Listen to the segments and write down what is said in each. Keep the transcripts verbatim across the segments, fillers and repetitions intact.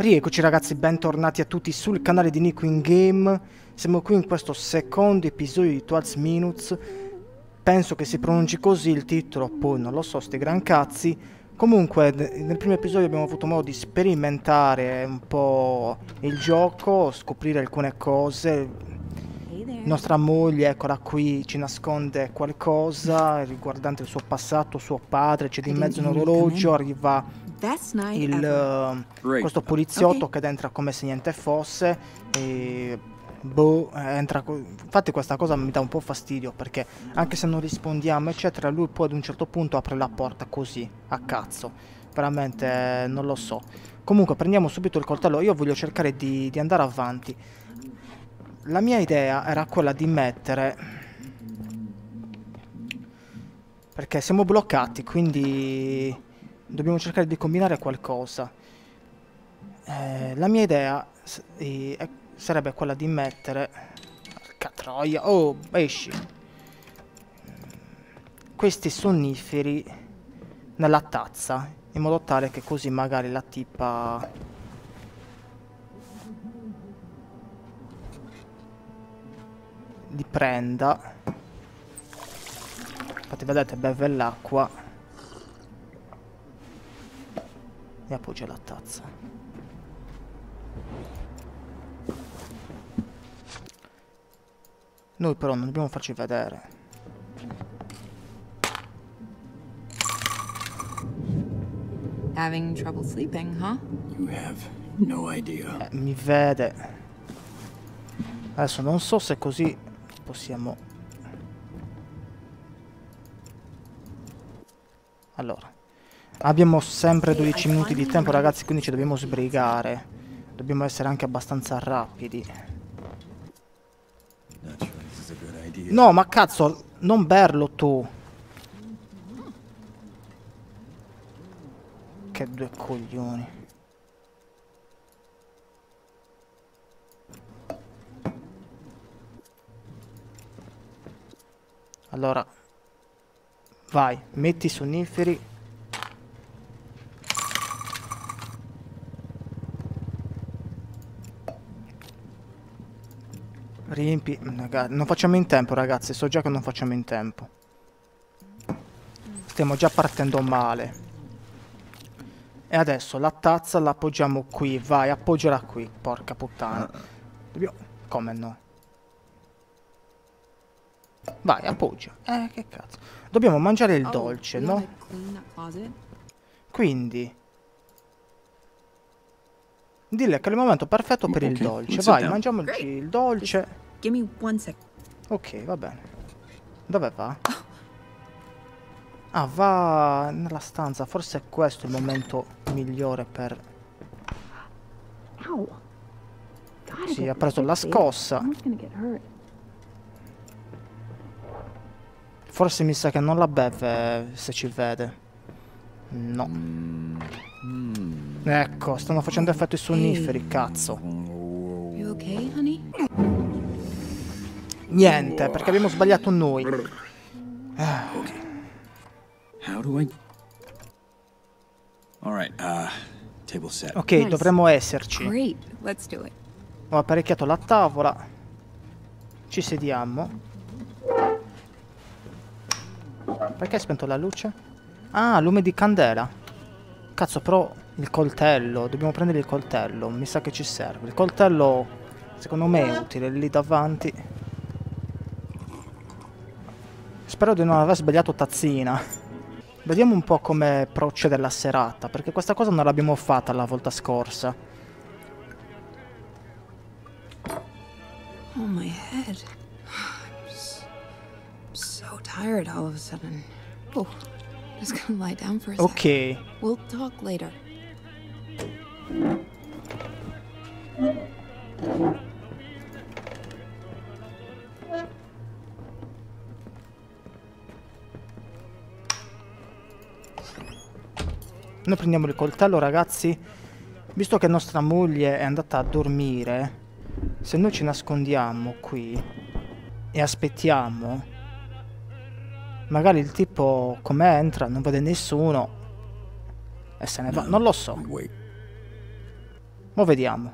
Rieccoci ragazzi, bentornati a tutti sul canale di Nico in Game. Siamo qui in questo secondo episodio di twelve Minutes. Penso che si pronunci così il titolo, poi non lo so, sti gran cazzi. Comunque nel primo episodio abbiamo avuto modo di sperimentare un po' il gioco, scoprire alcune cose. Nostra moglie, eccola qui, ci nasconde qualcosa riguardante il suo passato, suo padre, c'è di mezzo un orologio, arriva il, uh, questo poliziotto che entra come se niente fosse e boh, entra. Infatti questa cosa mi dà un po' fastidio perché anche se non rispondiamo eccetera, lui poi ad un certo punto apre la porta così a cazzo, veramente non lo so. Comunque prendiamo subito il coltello, io voglio cercare di, di andare avanti. La mia idea era quella di mettere, perché siamo bloccati, quindi dobbiamo cercare di combinare qualcosa. Eh, la mia idea eh, sarebbe quella di mettere... Porca troia! Oh, esci! Questi sonniferi nella tazza, in modo tale che così magari la tipa... li prenda. Infatti vedete, beve l'acqua e appoggia la tazza. Noi però non dobbiamo farci vedere. Having trouble sleeping, huh? You have no idea. Eh, mi vede. Adesso non so se così possiamo... Allora, abbiamo sempre dodici minuti di tempo ragazzi, quindi ci dobbiamo sbrigare. Dobbiamo essere anche abbastanza rapidi. No, ma cazzo, non berlo tu. Che due coglioni. Allora, vai, metti i sonniferi. Riempi. Non facciamo in tempo ragazzi, so già che non facciamo in tempo. Stiamo già partendo male. E adesso la tazza la appoggiamo qui. Vai, appoggiala qui, porca puttana. Dobbiamo... Come no? Vai, appoggia. Eh, che cazzo. Dobbiamo mangiare il dolce, no? Quindi dille che è il momento perfetto per il dolce. Vai, mangiamoci il dolce. Ok, va bene. Dove va? Ah, va nella stanza. Forse è questo il momento migliore per... Sì, ha preso la scossa. Forse mi sa che non la beve se ci vede. No. Ecco, stanno facendo effetto i sonniferi, cazzo. Niente, perché abbiamo sbagliato noi. Ah. Ok, dovremmo esserci. Ho apparecchiato la tavola. Ci sediamo. Perché hai spento la luce? Ah, lume di candela. Cazzo, però il coltello. Dobbiamo prendere il coltello. Mi sa che ci serve. Il coltello, secondo me, è utile. Lì davanti. Spero di non aver sbagliato tazzina. Vediamo un po' come procede la serata. Perché questa cosa non l'abbiamo fatta la volta scorsa. Oh, my head. Tired all of a sudden. Oh, just gonna lie down for a Ok. second. We'll talk later. Noi prendiamo il coltello ragazzi. Visto che nostra moglie è andata a dormire, se noi ci nascondiamo qui e aspettiamo, magari il tipo come entra non vede nessuno e se ne va, non lo so. Mo' vediamo.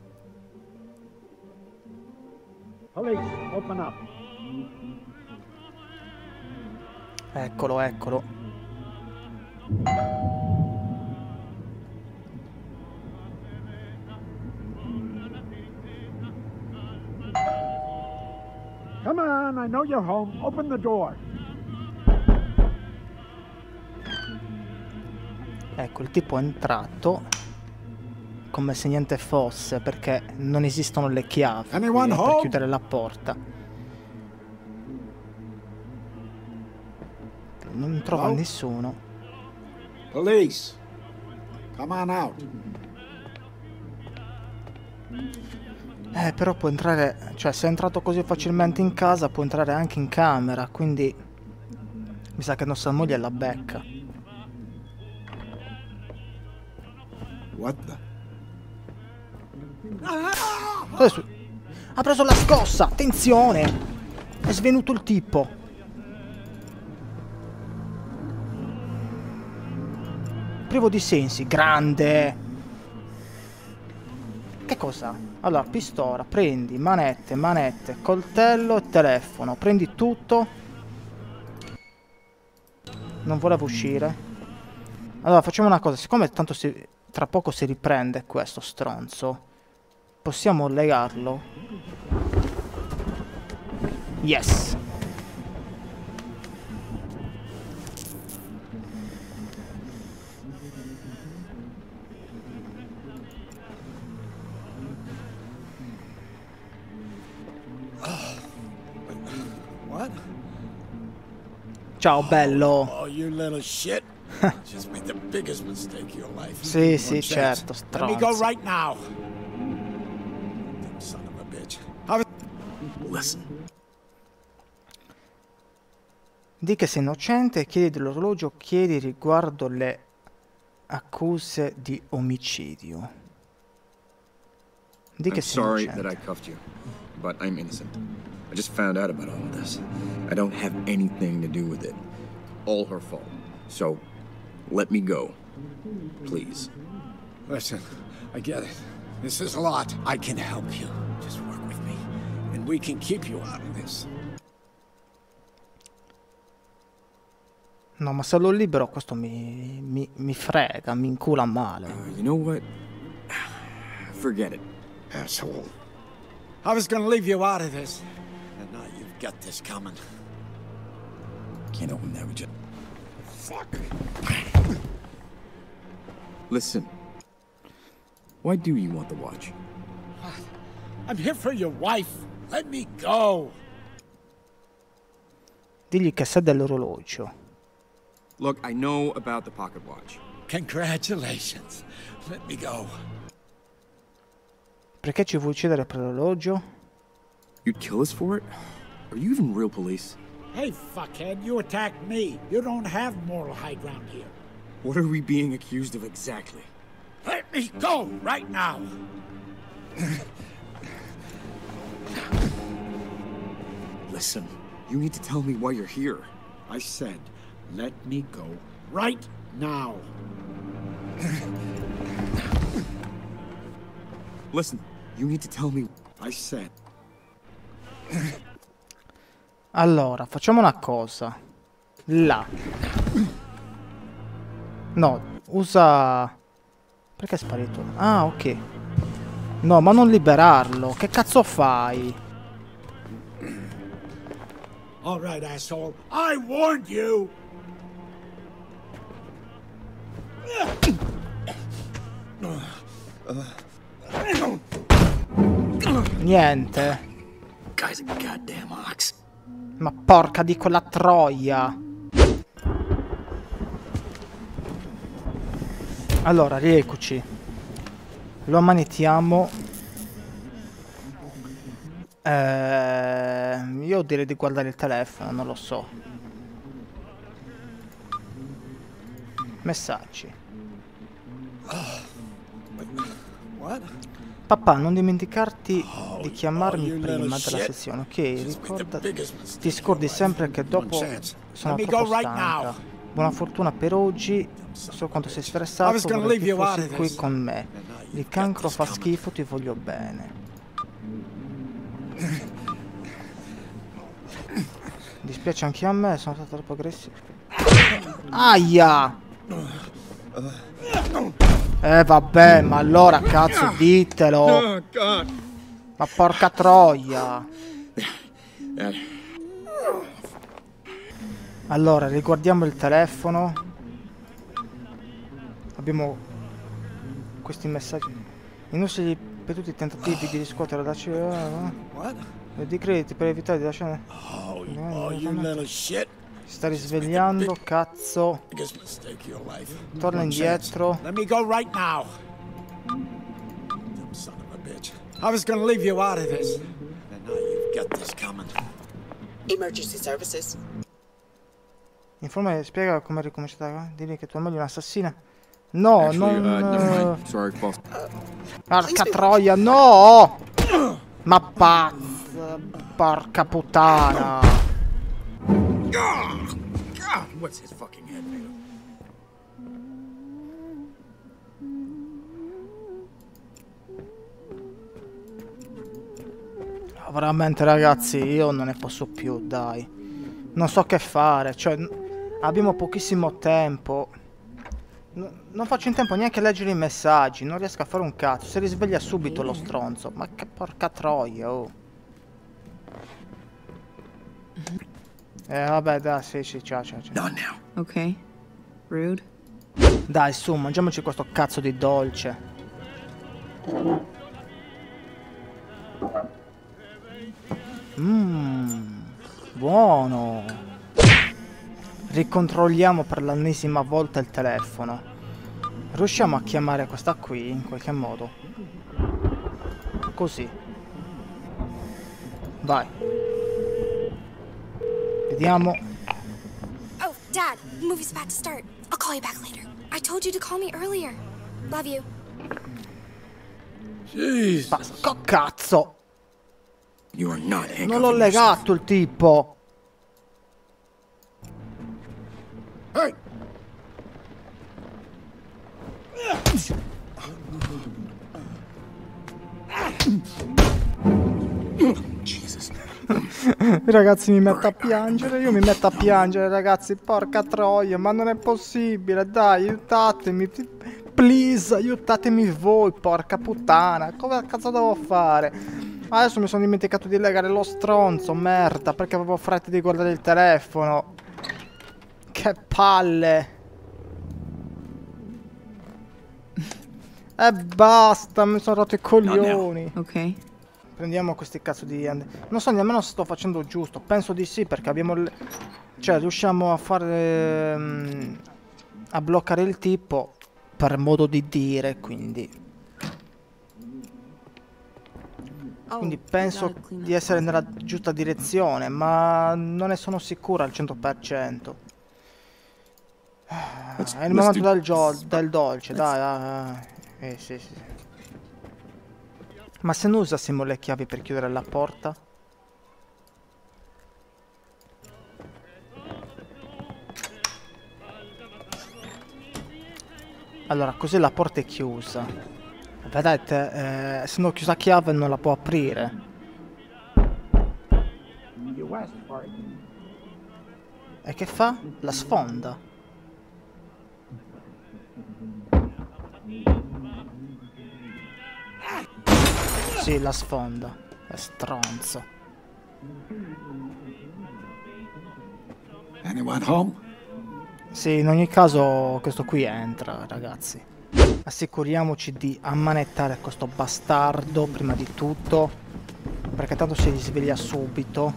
Police, open up. Eccolo, eccolo. Come on, I know you're home. Open the door. Ecco, il tipo è entrato come se niente fosse, perché non esistono le chiavi Anyone per home? chiudere la porta. Non trova Hello? nessuno. Police, come on out. Eh, però può entrare, cioè se è entrato così facilmente in casa può entrare anche in camera, quindi mi sa che nostra moglie la becca. What the? Cosa è su- Ha preso la scossa, attenzione! È svenuto il tipo. Privo di sensi, grande. Che cosa? Allora, pistola, prendi, manette, manette, coltello e telefono. Prendi tutto. Non volevo uscire. Allora, facciamo una cosa. Siccome tanto si, tra poco si riprende questo stronzo, possiamo legarlo. Yes. What? Ciao bello. Oh, you little shit. Just made the biggest mistake of your life. Sì, sì, One chance. certo, Let me go stronzo. right now. Son of a bitch. Listen. Di che sei innocente e chiedi dell'orologio, chiedi riguardo le accuse di omicidio. Di che I'm sei sorry innocente. that I cuffed you, but I'm innocent. I just found out about all of this. I don't have anything to do with it. All her fault. So, let me go. Please. Listen, I get it. This is a lot. I can help you. Just work with me, and we can keep you out of this. No, ma se lo libero questo mi, mi, mi frega, mi incula male. Uh, you know what? Forget it. Asshole. I was gonna leave you out of this, and now you've got this coming. Can't open that with you. Fuck. Listen. Why do you want the watch? I'm here for your wife. Let me go. Digli che sei dell'orologio. Look, I know about the pocket watch. Congratulations. Let me go. Perché ci vuoi uccidere per l'orologio? You'd kill us for it? Are you even real police? Hey, fuckhead, you attacked me. You don't have moral high ground here. What are we being accused of exactly? Let me go right now. Listen, you need to tell me why you're here. I said, let me go right now. Listen, you need to tell me. I said. Allora, facciamo una cosa. Là. No, usa... Perché è sparito? Ah, ok. No, ma non liberarlo. Che cazzo fai? All right, asshole. I warned you. Niente. Guy's a goddamn ox. Ma porca di quella troia. Allora, rieccoci. Lo ammanettiamo. Eh, io direi di guardare il telefono, non lo so. Messaggi. What? Papà, non dimenticarti di chiamarmi you prima little della shit. sessione, ok? Just made the Ricorda... biggest mistake Ti of scordi your life. sempre che dopo One chance. sono Let me troppo go right stanca. now. Buona fortuna per oggi. So quanto sei stressato, vorrei che fossi qui con me. Il cancro fa schifo, ti voglio bene. Dispiace anche a me, sono stato troppo aggressivo. Aia! Eh vabbè, ma allora cazzo ditelo. Ma porca troia. Allora, riguardiamo il telefono. Abbiamo questi messaggi. I nostri ripetuti tentativi di riscuotere la città e di crediti per evitare di lasciare. Oh, you, oh, you little shit. Si sta risvegliando, cazzo. Biggest mistake of your life. Torna indietro. Let me go right now. Dumb son of a bitch. I was gonna leave you out of this. And now you've got this coming. Emergency services. Informa e spiega come è ricominciata. Digli che tua moglie è un'assassina. No, Actually, non. uh, never mind. Sorry, false. Porca troia, no! Ma pazza, porca puttana. God, what's his fucking head made of? Veramente ragazzi, io non ne posso più, dai. Non so che fare, cioè abbiamo pochissimo tempo. No, non faccio in tempo neanche a leggere i messaggi, non riesco a fare un cazzo. Si risveglia subito lo stronzo. Ma che porca troia, oh. Eh vabbè, dai, sì, sì, ciao, ciao, ciao. Not now. Okay. Rude. Dai, su, mangiamoci questo cazzo di dolce. Mmm, buono. Ricontrolliamo per l'ennesima volta il telefono. Riusciamo a chiamare questa qui in qualche modo? Così. Vai. Vediamo. Oh, Dad, the movie's about to start. I'll call you back later. I told you to call me earlier. Love you. Jeez. Ma co cazzo! You are not handcuffing Non l'ho yourself. legato il tipo. Hey. Jesus. Ragazzi, mi metto a piangere. Io mi metto a piangere, ragazzi. Porca troia, ma non è possibile. Dai, aiutatemi. Please, aiutatemi voi, porca puttana. Come cazzo devo fare? Adesso mi sono dimenticato di legare lo stronzo, merda, perché avevo fretta di guardare il telefono. Che palle. E basta, mi sono rotto i coglioni. Okay. Prendiamo questi cazzo di... Non so nemmeno se sto facendo giusto. Penso di sì, perché abbiamo... Le... Cioè, riusciamo a fare... Um, a bloccare il tipo, per modo di dire, quindi... Quindi penso di essere nella giusta direzione, ma non ne sono sicuro al cento per cento. È il momento del, del dolce, dai. dai. Eh, sì, sì. Ma se non usassimo le chiavi per chiudere la porta? Allora, così la porta è chiusa. Vedete, eh, se non chiusa a chiave non la può aprire. E che fa? La sfonda. Sì, la sfonda. È stronzo. Anyone home? Sì, in ogni caso questo qui entra, ragazzi. Assicuriamoci di ammanettare questo bastardo prima di tutto, perché tanto si risveglia subito.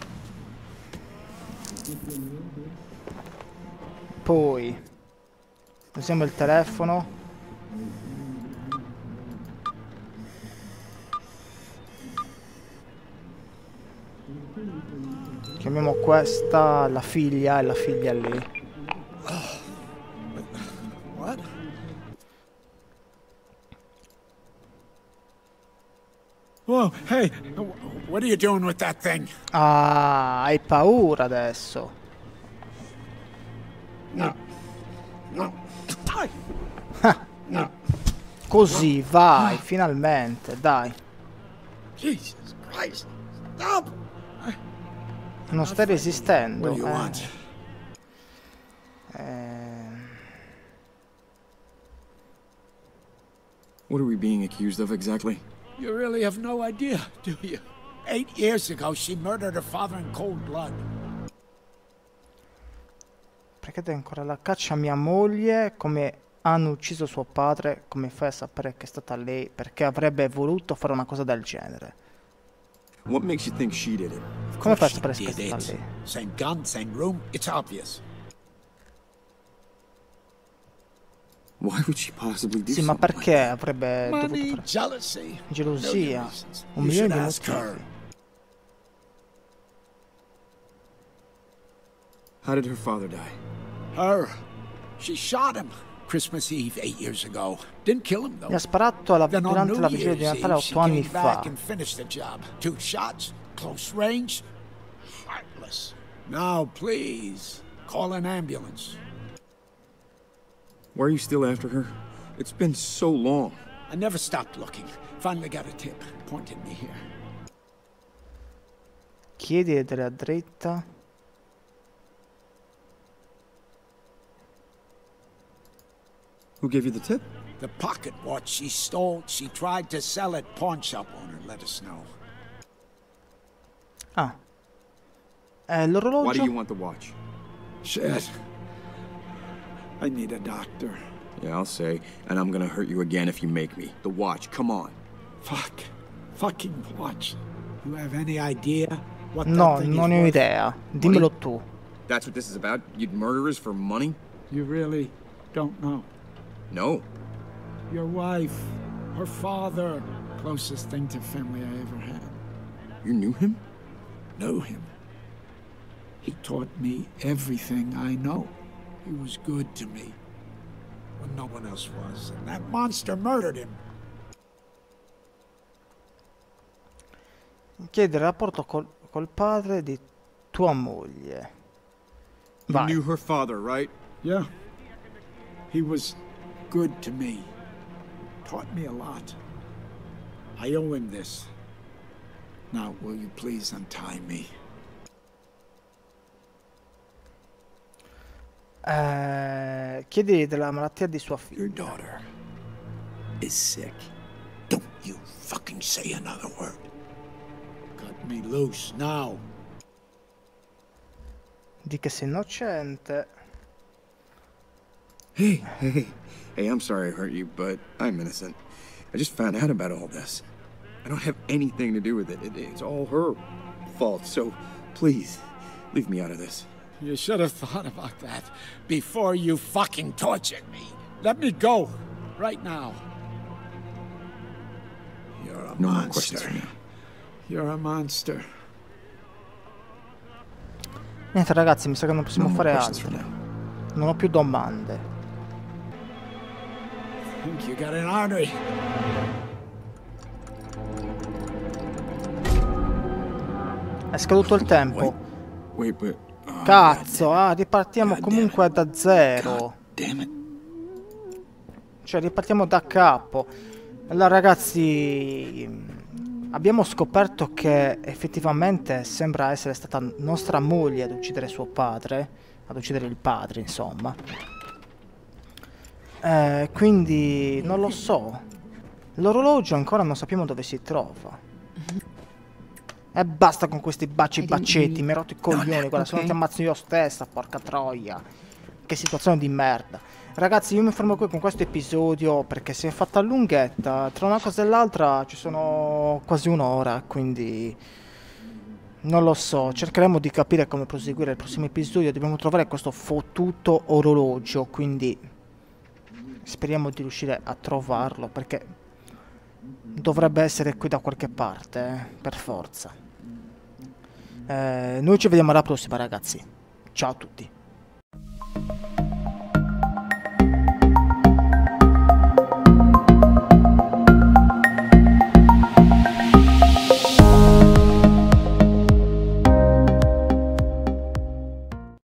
Poi usiamo il telefono. Chiamiamo questa la figlia e la figlia lì. What? Whoa, hey, what are you doing with that thing? Ah, hai paura adesso. Così, vai, finalmente, dai. Jesus Christ. Stop. Non stai resistendo. What do you eh. want? Eh, What are we being accused of exactly? You really have no idea, do you? Eight years ago, she murdered her father in cold blood. perché dai ancora la caccia a mia moglie? Come hanno ucciso suo padre? Come fai a sapere che è stata lei? Perché avrebbe voluto fare una cosa del genere? What makes you think she did it? Come fai a She sapere che è did stata it. lei? Same gun, same room. It's obvious. Why would she possibly do Sì, ma something perché like that? avrebbe dovuto Money, fare jealousy. gelosia? Million reasons. Un You milione should di ask her. motivi. How did her father die? Her. She shot him. Christmas Eve eight years ago. Didn't kill him though. Mi ha sparato alla- Then on durante New la vigilia di Year's Natale Eve, she otto anni came fa. back and finished the job. Two shots, close range, heartless. Now, please, call an ambulance. Why are you still after her? It's been so long. I never stopped looking. Finally got a tip. Pointed me here. Chiedi della dritta. Who gave you the tip? The pocket watch she stole, she tried to sell at pawn shop owner let us know. Ah. Eh, Why do you l'orologio? want the watch? Shit. I need a doctor. Yeah, I'll say. And I'm gonna hurt you again if you make me. The watch, come on. Fuck. Fucking watch. You have any idea what No, that thing non is ne ho worth? idea. Dimmelo tu. That's what this is about? You'd murder us for money? You really don't know. No. Your wife, her father, closest thing to family I ever had. You knew him? Knew him. He taught me everything I know. He was good to me when no one else was, and that monster murdered him. Chiedi il rapporto col, col padre di tua moglie. You Vai. knew her father, right? Yeah. He was good to me. Taught me a lot. I owe him this. Now, will you please untie me? Eh, chiedi della malattia di sua Your figlia. daughter is sick. Don't you fucking say another word. Cut me loose now. Di che sei innocente. Hey, hey, hey, I'm sorry I hurt you, but I'm innocent. I just found out about all this. I don't have anything to do with it. it it's all her fault, so please, leave me out of this. You should have thought about that before you fucking tortured me. Let me go right now. You're a No more questions monster. for me. You're a monster. Niente ragazzi, mi sa che non possiamo No more fare questions for altro. now. Non ho più domande. Think you got an artery. È scaduto il tempo. Wait, but... oh, Cazzo, ah, ripartiamo God comunque da zero. damn it. Cioè, ripartiamo da capo. Allora, ragazzi, abbiamo scoperto che effettivamente sembra essere stata nostra moglie ad uccidere suo padre, ad uccidere il padre, insomma. Eh, quindi, non lo so. L'orologio ancora non sappiamo dove si trova. E basta con questi baci baccetti, mi hai rotto i coglioni, guarda, se non ti ammazzo io stessa, porca troia. Che situazione di merda. Ragazzi, io mi fermo qui con questo episodio perché si è fatta lunghetta. Tra una cosa e l'altra ci sono quasi un'ora, quindi non lo so. Cercheremo di capire come proseguire il prossimo episodio. Dobbiamo trovare questo fottuto orologio, quindi speriamo di riuscire a trovarlo perché dovrebbe essere qui da qualche parte, eh, per forza. Eh, noi ci vediamo alla prossima, ragazzi. Ciao a tutti.